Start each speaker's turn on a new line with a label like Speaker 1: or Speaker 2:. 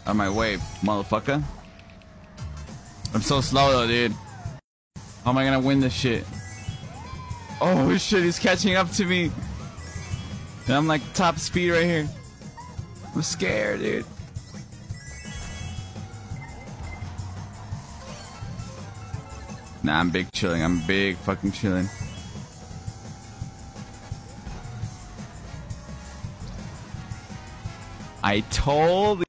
Speaker 1: Out of my way, motherfucker. I'm so slow though, dude. How am I gonna win this shit? Oh shit, he's catching up to me. And I'm like top speed right here. I'm scared, dude. Nah, I'm big chilling. I'm big fucking chilling. I told